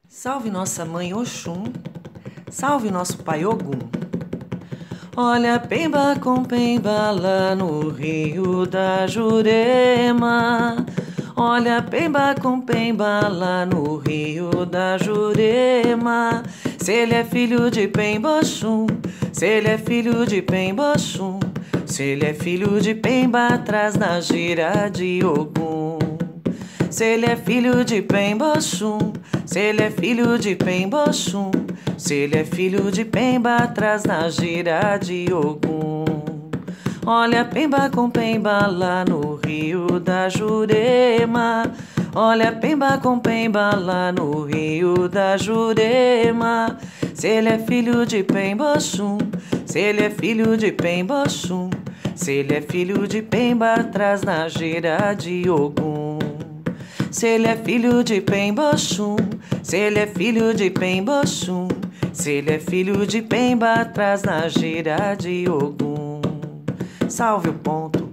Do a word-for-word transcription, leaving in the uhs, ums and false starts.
Salve nossa mãe Oxum, salve nosso pai Ogum. Olha Pemba com Pemba lá no Rio da Jurema. Olha Pemba com Pemba lá no Rio da Jurema. Se ele é filho de Pemba Oxum, se ele é filho de Pemba Oxum, se ele é filho de Pemba atrás na gira de Ogum. Se ele é filho de Pemba Oxum, se ele é filho de Pemba Oxum, se ele é filho de Pemba atrás na gira de Ogum. Olha Pemba com Pemba lá no Rio da Jurema. Olha Pemba com Pemba lá no Rio da Jurema. Se ele é filho de Pemba Oxum, se ele é filho de Pemba Oxum, se ele é filho de Pemba atrás na gira de Ogum. Se ele é filho de Pemba Oxum, se ele é filho de Pemba Oxum, se ele é filho de Pemba atrás na gira de Ogum. Salve o ponto,